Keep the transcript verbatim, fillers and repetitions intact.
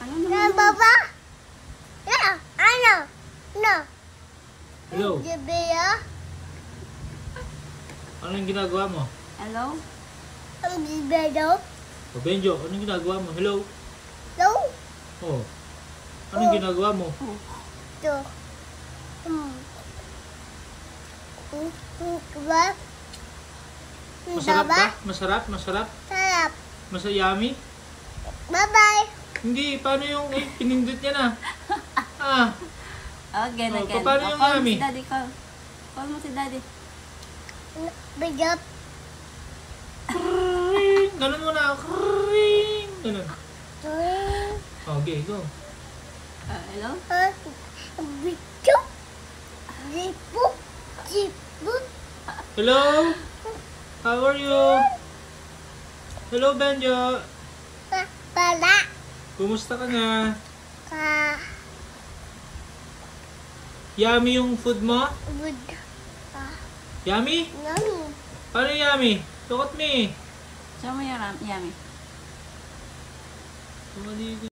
Ano Na naman? baba? Na, ano? Na. Hello? Jebea? Ano yung ginagawa mo? Hello? Ang jebea? O Benjo, ano yung ginagawa mo? Hello? No? Oh. Ano yung ginagawa mo? To. Hmm. Hmm. Hmm. Ba? Masarap ba? Masarap? Masarap? Sarap. Masa yummy? Bye-bye. Hindi, paano yung eh, pinindot niya na? Ah, Oh, again, Oh, again. paano Oh, yung call mo yummy? si daddy, call. Call mo si daddy. Bigat. kring, ganun mo na. Kring, ganun. Okay, go. Uh, hello? Ah, bigat. Jipu. Jipu. Hello? How are you? Hello, Benjo. Pa- Pala. Kumusta ka na? Ka. Yummy yung food mo? Bud. Ah. Yummy? Nani. Paano yummy? Look at me. Show mo yung ram- yummy. Maligo.